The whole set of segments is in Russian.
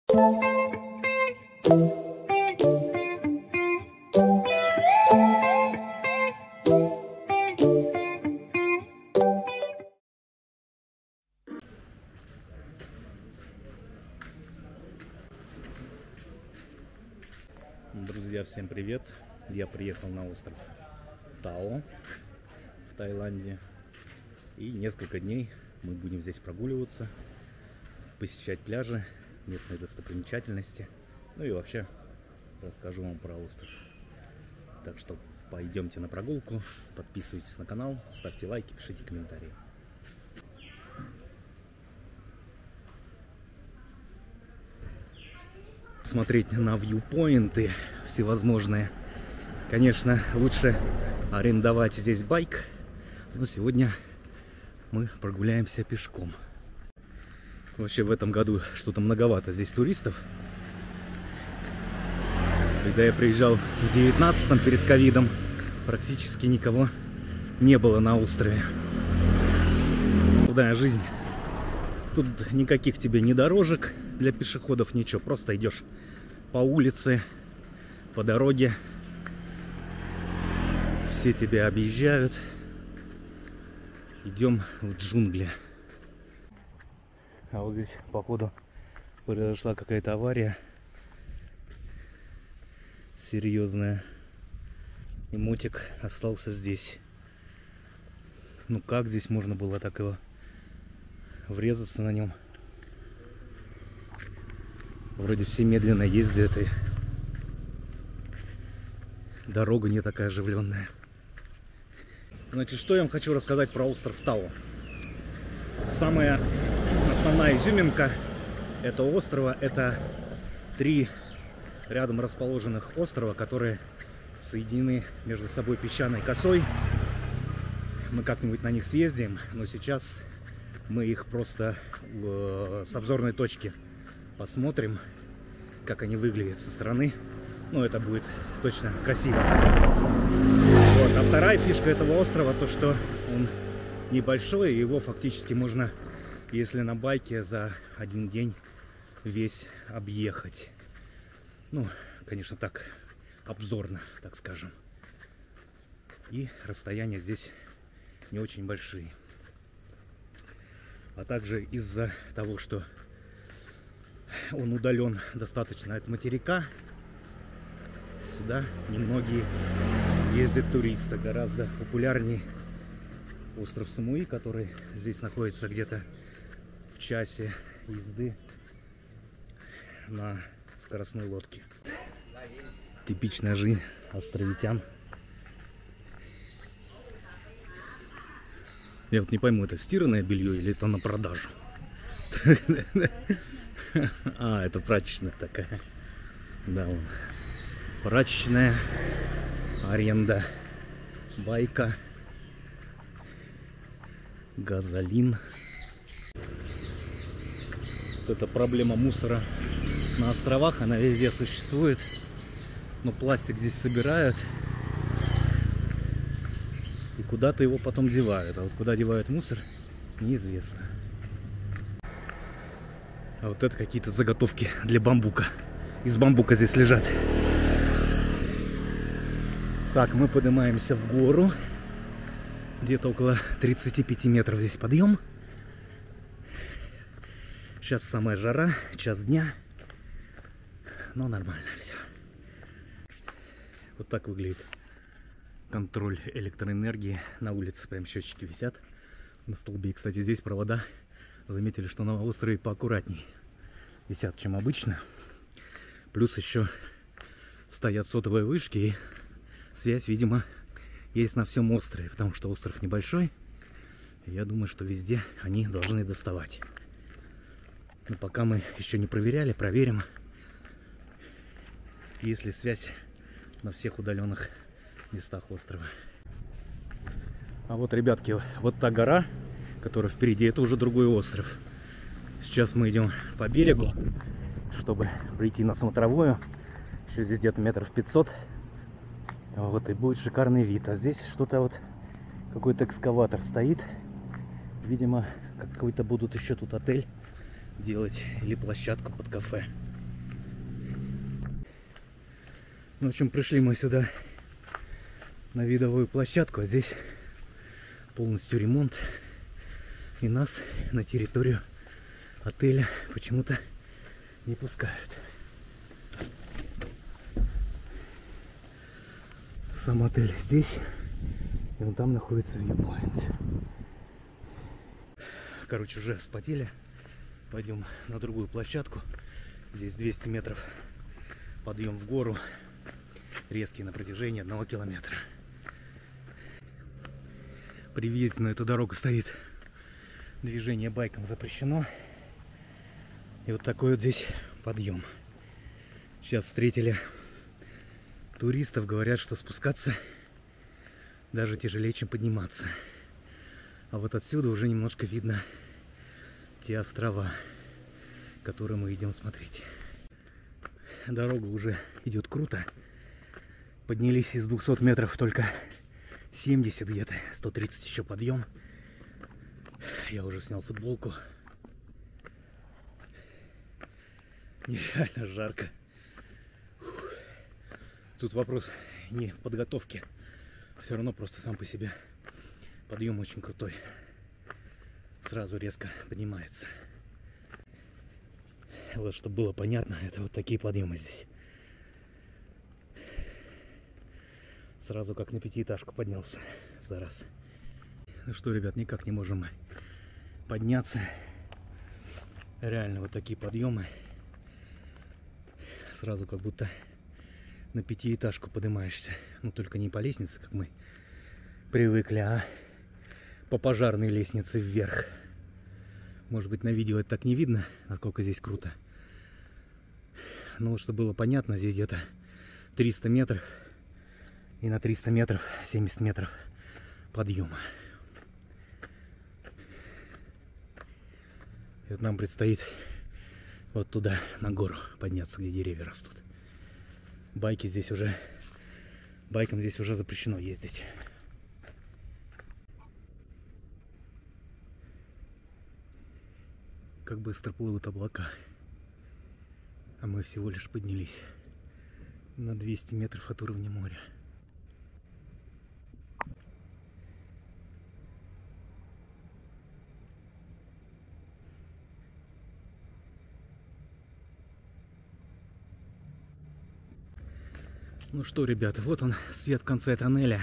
Друзья, всем привет! Я приехал на остров Тао в Таиланде. И несколько дней мы будем здесь прогуливаться, посещать пляжи, местные достопримечательности. Ну и вообще расскажу вам про остров. Так что пойдемте на прогулку, подписывайтесь на канал, ставьте лайки, пишите комментарии. Смотреть на вьюпоинты всевозможные. Конечно, лучше арендовать здесь байк, но сегодня мы прогуляемся пешком. Вообще в этом году что-то многовато здесь туристов. Когда я приезжал в 19-м перед ковидом, практически никого не было на острове. Трудная жизнь. Тут никаких тебе ни дорожек для пешеходов, ничего. Просто идешь по улице, по дороге. Все тебя объезжают. Идем в джунгли. А вот здесь, походу, произошла какая-то авария серьезная. И мотик остался здесь. Ну как здесь можно было так его врезаться на нем? Вроде все медленно ездят, и дорога не такая оживленная. Значит, что я вам хочу рассказать про остров Тао. Самая основная изюминка этого острова — это 3 рядом расположенных острова, которые соединены между собой песчаной косой. Мы как-нибудь на них съездим, но сейчас мы их просто с обзорной точки посмотрим, как они выглядят со стороны. Ну, это будет точно красиво. Вот. А вторая фишка этого острова — то, что он небольшой, и его фактически можно, если на байке, за один день весь объехать. Ну, конечно, так обзорно, так скажем. И расстояния здесь не очень большие. А также из-за того, что он удален достаточно от материка, сюда немногие ездят туристы. Гораздо популярнее остров Самуи, который здесь находится где-то в часе езды на скоростной лодке. Типичная жизнь островитян. Я вот не пойму, это стиранное белье или это на продажу? А, это прачечная такая. Да, вон. Прачечная, аренда байка, газолин. Вот эта проблема мусора на островах, она везде существует. Но пластик здесь собирают и куда-то его потом девают. А вот куда девают мусор, неизвестно. А вот это какие-то заготовки для бамбука. Из бамбука здесь лежат. Так, мы поднимаемся в гору. Где-то около 35 метров здесь подъем. Сейчас самая жара, час дня. Но нормально все. Вот так выглядит контроль электроэнергии. На улице прям счетчики висят на столбе. Кстати, здесь провода, заметили, что на острове поаккуратней висят, чем обычно. Плюс еще стоят сотовые вышки, и связь, видимо, есть на всем острове, потому что остров небольшой. Я думаю, что везде они должны доставать. Но пока мы еще не проверяли, проверим, есть ли связь на всех удаленных местах острова. А вот, ребятки, вот та гора, которая впереди, это уже другой остров. Сейчас мы идем по берегу, чтобы прийти на смотровую. Еще здесь где-то метров 500. Вот, и будет шикарный вид. А здесь что-то вот, какой-то экскаватор стоит. Видимо, какой-то будут еще тут отель делать или площадку под кафе. Ну, в общем, пришли мы сюда на видовую площадку, а здесь полностью ремонт. И нас на территорию отеля почему-то не пускают. Сам отель здесь, и вон там находится viewpoint. Короче, уже вспотели. Пойдем на другую площадку. Здесь 200 метров подъем в гору. Резкий на протяжении 1 километра. При въезде на эту дорогу стоит: движение байком запрещено. И вот такой вот здесь подъем. Сейчас встретили туристов, говорят, что спускаться даже тяжелее, чем подниматься. А вот отсюда уже немножко видно те острова, которые мы идем смотреть. Дорога уже идет круто. Поднялись из 200 метров только 70 где-то, 130 еще подъем. Я уже снял футболку. Нереально жарко. Тут вопрос не подготовки. Все равно просто сам по себе подъем очень крутой. Сразу резко поднимается. Вот, чтобы было понятно, это вот такие подъемы здесь. Сразу как на 5-этажку поднялся за раз. Ну что, ребят, никак не можем подняться. Реально вот такие подъемы. Сразу как будто на 5-этажку поднимаешься. Ну только не по лестнице, как мы привыкли, а по пожарной лестнице вверх. Может быть, на видео это так не видно, насколько здесь круто. Но вот, чтобы было понятно, здесь где-то 300 метров. И на 300 метров 70 метров подъема. И вот нам предстоит вот туда, на гору, подняться, где деревья растут. Байкам здесь уже запрещено ездить. Как быстро плывут облака. А мы всего лишь поднялись на 200 метров от уровня моря. Ну что, ребята, вот он, свет в конце тоннеля.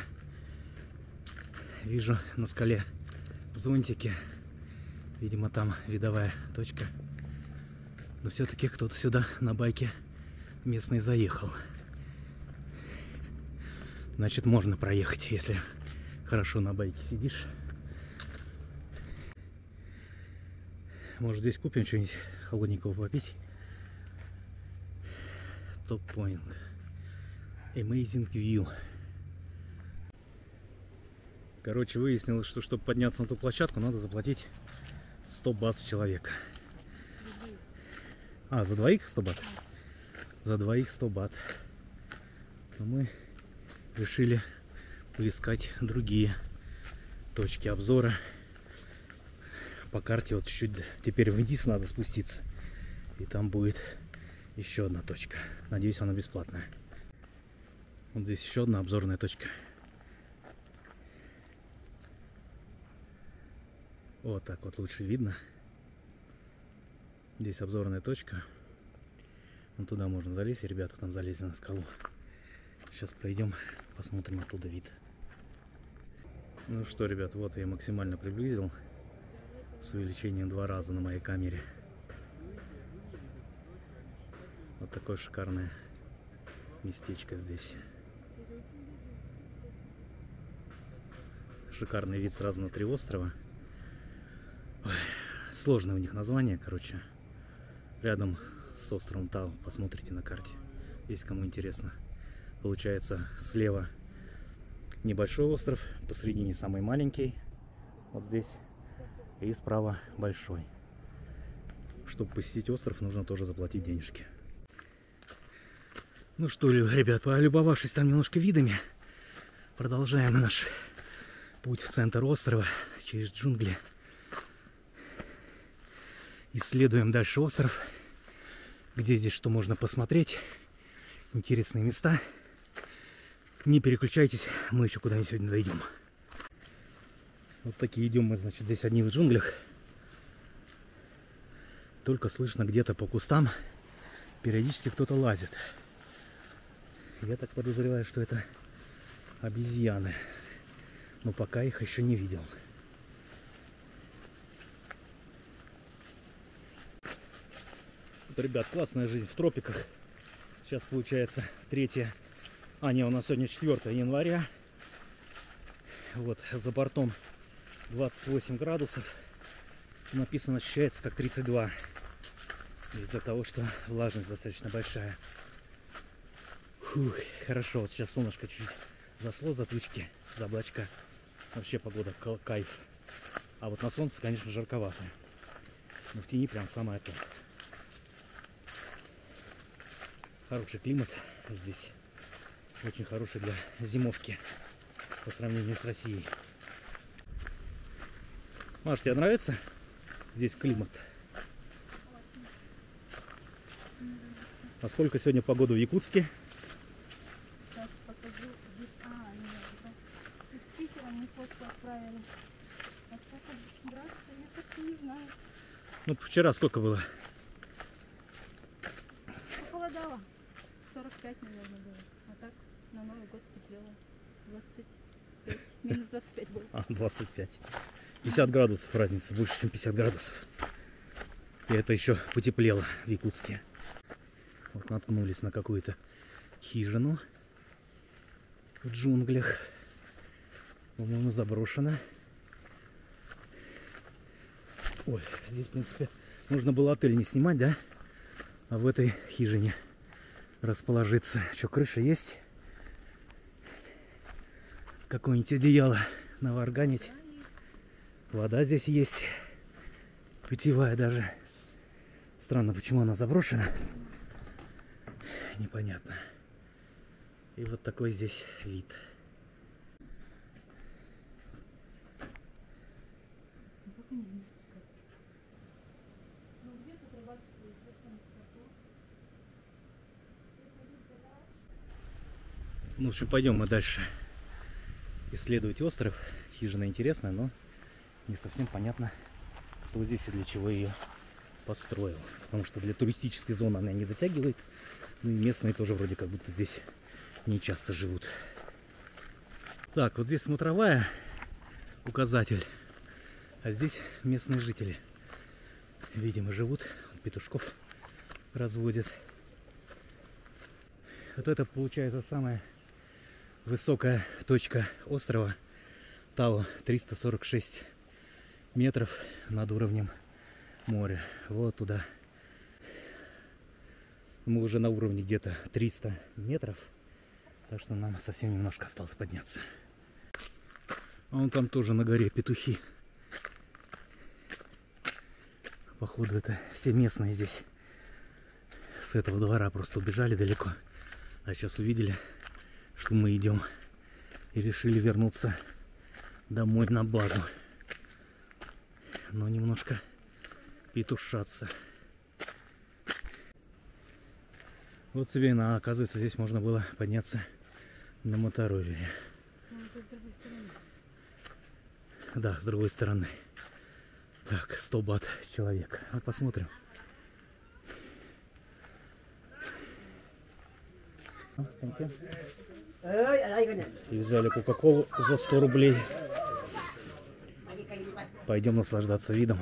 Вижу на скале зонтики. Видимо, там видовая точка. Но все-таки кто-то сюда на байке местный заехал. Значит, можно проехать, если хорошо на байке сидишь. Может, здесь купим что-нибудь холодненького попить. Топ-поинт. Amazing View. Короче, выяснилось, что чтобы подняться на ту площадку, надо заплатить 100 бат с человека. А, за двоих 100 бат? За двоих 100 бат. Но мы решили поискать другие точки обзора. По карте вот чуть-чуть теперь вниз надо спуститься. И там будет еще одна точка. Надеюсь, она бесплатная. Вот здесь еще одна обзорная точка. Вот так вот лучше видно. Здесь обзорная точка. Вон туда можно залезть. Ребята там залезли на скалу. Сейчас пройдем, посмотрим оттуда вид. Ну что, ребят, вот я максимально приблизил. С увеличением 2 раза на моей камере. Вот такое шикарное местечко здесь. Шикарный вид сразу на 3 острова. Ой, сложное у них название, короче. Рядом с островом Тау. Посмотрите на карте, если кому интересно. Получается, слева небольшой остров, посередине самый маленький. Вот здесь. И справа большой. Чтобы посетить остров, нужно тоже заплатить денежки. Ну что, ребят, полюбовавшись там немножко видами, продолжаем наш путь в центр острова через джунгли. Исследуем дальше остров, где здесь что можно посмотреть. Интересные места. Не переключайтесь, мы еще куда-нибудь сегодня дойдем. Вот такие идем мы, значит, здесь одни в джунглях. Только слышно где-то по кустам периодически кто-то лазит. Я так подозреваю, что это обезьяны. Но пока их еще не видел. Ребят, классная жизнь в тропиках. Сейчас получается 3, у нас сегодня 4 января. Вот, за бортом 28 градусов. Написано, ощущается как 32. Из-за того, что влажность достаточно большая. Фух, хорошо, вот сейчас солнышко чуть-чуть зашло за тучки, за облачка. Вообще погода кайф. А вот на солнце, конечно, жарковато. Но в тени прям самое то. Хороший климат здесь. Очень хороший для зимовки по сравнению с Россией. Маш, тебе нравится здесь климат? А сколько сегодня погода в Якутске? Сейчас покажу. Из Питера мне фотку отправили. А сколько градусов, я как-то не знаю. Ну, вчера сколько было? Похолодало. 45, наверное, было. А так на Новый год теплело. 25. Минус 25 было. 25. 50 градусов разница, больше, чем 50 градусов. И это еще потеплело в Якутске. Вот наткнулись на какую-то хижину в джунглях. По-моему, заброшена. Ой, здесь, в принципе, нужно было отель не снимать, да? А в этой хижине расположиться. Что, крыша есть? Какое-нибудь одеяло наварганить. Вода здесь есть. Питьевая даже. Странно, почему она заброшена. Непонятно. И вот такой здесь вид. Ну, в общем, пойдем мы дальше исследовать остров. Хижина интересная, но не совсем понятно, кто здесь и для чего ее построил. Потому что для туристической зоны она не дотягивает. Ну и местные тоже вроде как будто здесь не часто живут. Так, вот здесь смотровая, указатель. А здесь местные жители. Видимо, живут. Петушков разводят. Вот это получается самая высокая точка острова Тао. 346 метров над уровнем моря. Вот туда. Мы уже на уровне где-то 300 метров. Так что нам совсем немножко осталось подняться. А вон там тоже на горе петухи. Походу это все местные здесь. С этого двора просто убежали далеко. А сейчас увидели, что мы идем. И решили вернуться домой на базу. Но немножко петушаться. Вот себе, оказывается, здесь можно было подняться на моторовере. Да, с другой стороны. Так, 100 бат человек. Ну, посмотрим. И взяли кока-колу за 100 рублей. Пойдем наслаждаться видом.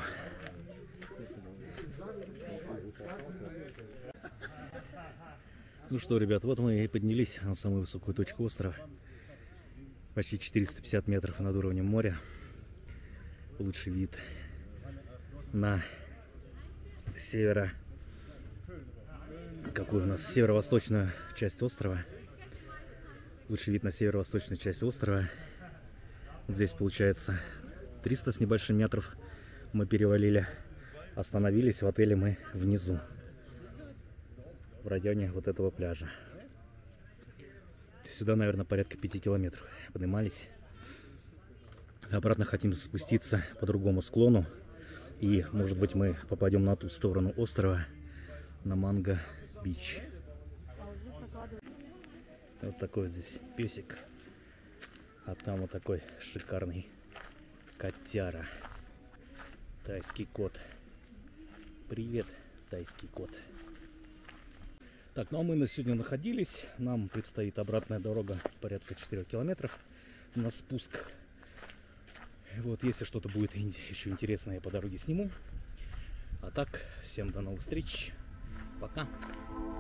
Ну что, ребят, вот мы и поднялись на самую высокую точку острова. Почти 450 метров над уровнем моря. Лучший вид на какую у нас северо-восточную часть острова. Лучший вид на северо-восточную часть острова. Вот здесь получается 300 с небольшим метров мы перевалили. Остановились в отеле мы внизу, в районе вот этого пляжа. Сюда, наверное, порядка 5 километров поднимались. Обратно хотим спуститься по другому склону. И, может быть, мы попадем на ту сторону острова, на Манго-Бич. Вот такой вот здесь песик. А там вот такой шикарный котяра. Тайский кот. Привет, тайский кот. Так, ну а мы на сегодня находились. Нам предстоит обратная дорога порядка 4 километров на спуск. Вот, если что-то будет еще интересное, я по дороге сниму. А так, всем до новых встреч. Пока.